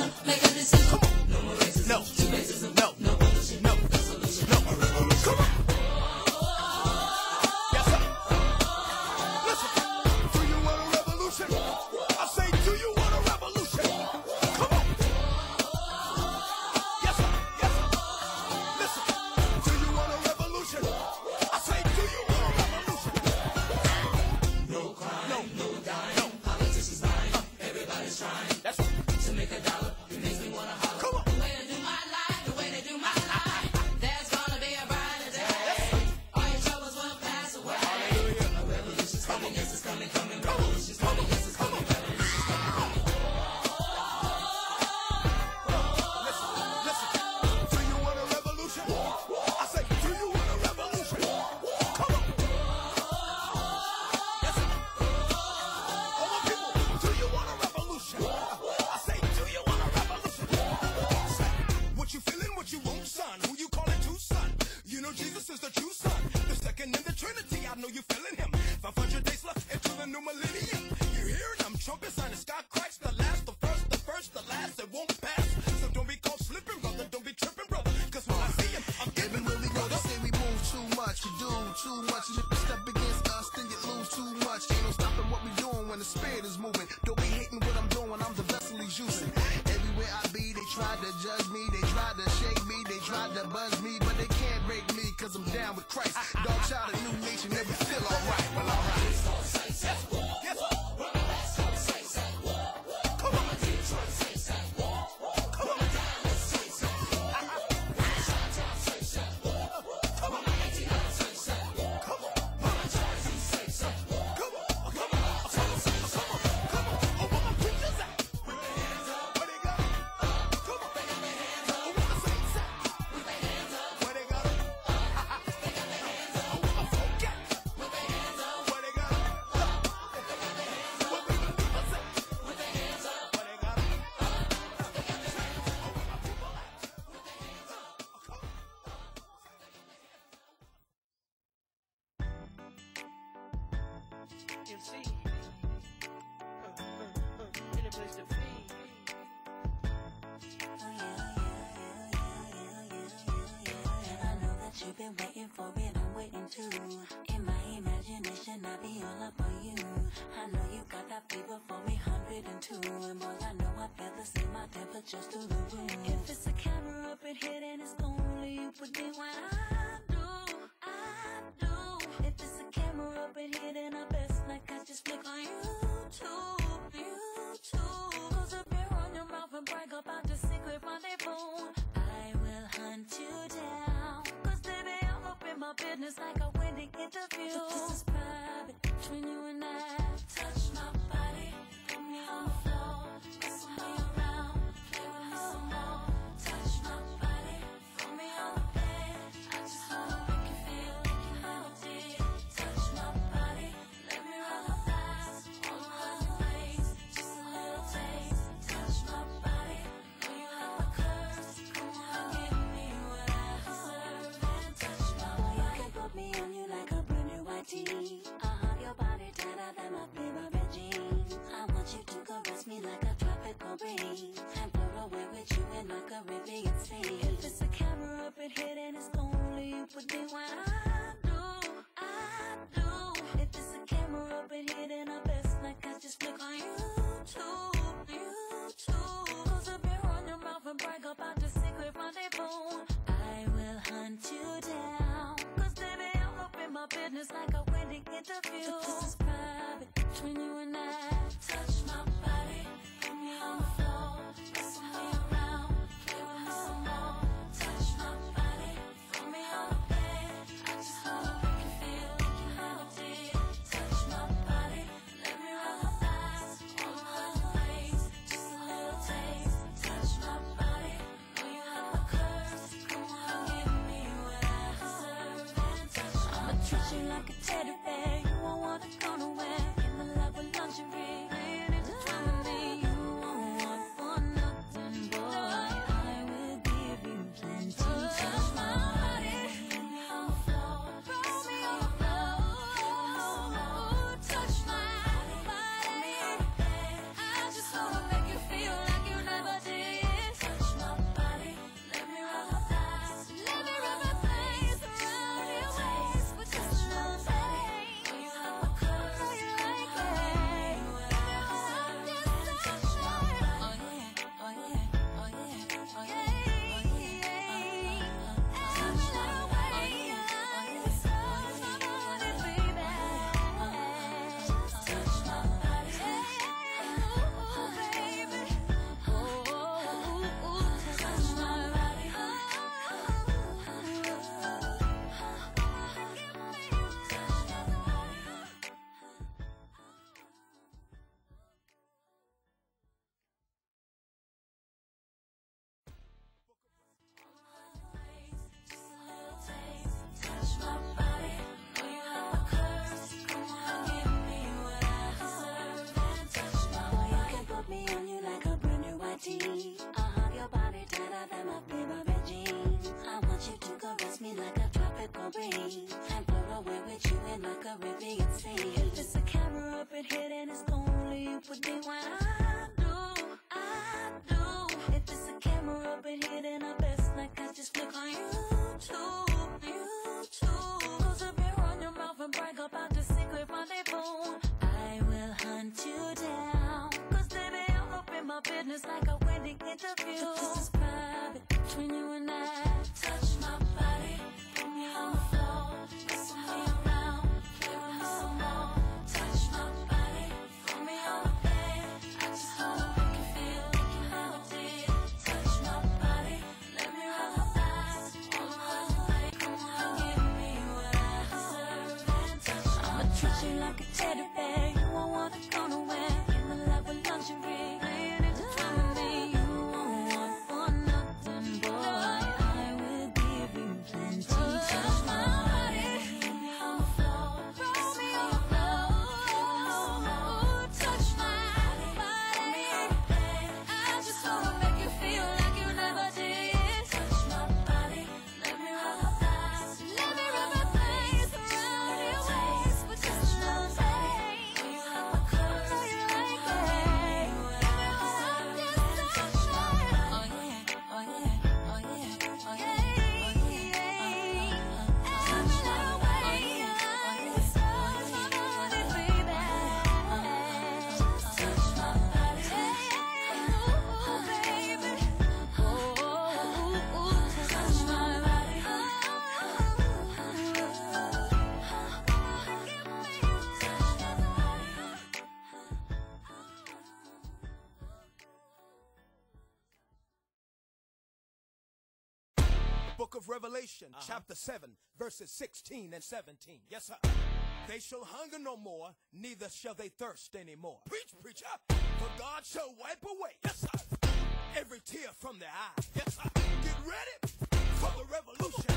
make a decision. No, no, no, no, no. Come on. Yes, sir. Listen. Do you want a revolution? I say, do you want a revolution? Come on. Yes, sir. Yes, sir. Listen. Do you want a revolution? I say, do you want a revolution? No crime, no dying. No. Politicians lying. Everybody's trying. That's right. To make a dollar. It makes me wanna holler. Come on. The way they do my life, the way they do my life. There's gonna be a brighter day. All your troubles will pass away. A revolution's coming, yes, it's coming, coming. Revolution's coming, yes, it's coming. Revolution's coming, coming. Listen. Do you want a revolution? I say, do you want a revolution? Come on. Yes, sir. All my people, do you want a revolution? I say, do you want a revolution? Say, what you feeling, what you want, son? Who you calling to, son? You know Jesus is the true son, the second in the Trinity. I know you feeling him. 500 days left into the new millennium. You hearing them trumpets sign the sky Christ, the last, the first, the last. It won't pass. So don't be caught slipping, brother. Don't be tripping, brother. Cause when I see him, I'm giving really good. They say we move too much, we do too much, and if you step against us, then you lose too much. Ain't no stopping what we doing when the spirit is moving. Don't be hating what I'm doing, I'm the vessel he's using. Everywhere I be, they try to judge me, they try to shake me, they try to buzz me, but they can't break me, cause I'm down with Christ. Dog child, a new nation, and we still alright. Well, alright. Yes, sir. Yes, sir. Come on. Come on. MC. In a place to feed. I know that you've been waiting for it, I'm waiting too. In my imagination, I be all up on you. I know you got that fever for me, 102. And boy, I know I feel the same, my temperature's through the roof. If it's a camera up in here, then it's only you put it when I do. If it's a camera up in here, then I best like I just flick on YouTube. Close up your on your mouth and brag about the secret rendezvous. I will hunt you down, cause baby, I'm up in my business like a winning interview. This is private, between you and I. Touch my body, put me on the floor, whistle me around, play with me some more. Touch my body, put me on the bed, I just wanna make you feel like you healthy. Touch my body, let me roll the thighs, all around your waist, just a little taste. Touch my body, know you have the curves, come on, give me what I deserve. And touch my body, you can put me on you like a brand new white tee. Your body tighter than my favorite jeans. I want you to caress me like a tropical breeze and float away with you in my Caribbean sea. If it's a camera up in here, then it's only you put me when I do. If it's a camera up in here, then I best like I just flick on YouTube. Close up your on your mouth and brag about the secret rendezvous. I will hunt you down, cause baby, I'm up in my business like a winning interview. This is private, between you and I. Touch my body, put me on the floor, whistle me around, play with me some more. Touch my body, put me on the bed, I just wanna make you feel like you healthy. Touch my body, let me roll the thighs, all around your waist, just a little taste. Touch my body, know you have the curves, come on, give me what I deserve. And touch I'ma treat you like a teddy bear, you won't wanna go nowhere. In the love with lingerie, laying into drama me. You won't want for nothing, boy. I will give you plenty. Touch my body, put me on the floor, roll me on the floor. Touch my body, I just wanna make you feel like you never did. tea. I hug your body tighter than my favorite jeans. I want you to caress me like a tropical breeze and float away with you in my Caribbean sea. If there's a camera up in here, then it's only you with me when I do. If there's a camera up in here, then I best like I just flick on YouTube. Close up here on your mouth and brag about the secret rendezvous. I will hunt you down, cause baby I'm up in my business like a wedding interview. This is private between you and I. Touch my body, put me on the floor, whistle me around, play with me some more. Touch my body, put me on the bed. I just wanna make you feel like you never did. Touch my body, let me rub my thighs all around your leg. Come on, give me what I deserve and touch. I'ma treat you like a teddy bear. You won't want to go nowhere. In the love of lingerie, laying into time with me. You won't want for nothing, boy. I will give you plenty. Touch my body, put me on the floor, roll me on the floor. Touch my body, I just wanna make you feel like you never did. Touch my body, let me rub my thighs, let me rub my face around your waist with just a little taste. You have my colors, know you like it. Touch my body, oh yeah, oh yeah, oh yeah, oh yeah, every little way, touch my body, baby. Touch my body, ooh, baby. Touch my body, Book of Revelation, chapter 7, verses 16 and 17. Yes, sir. They shall hunger no more, neither shall they thirst anymore. Preach, preacher. For God shall wipe away, yes, sir, every tear from their eye. Yes, sir. Get ready for the revolution.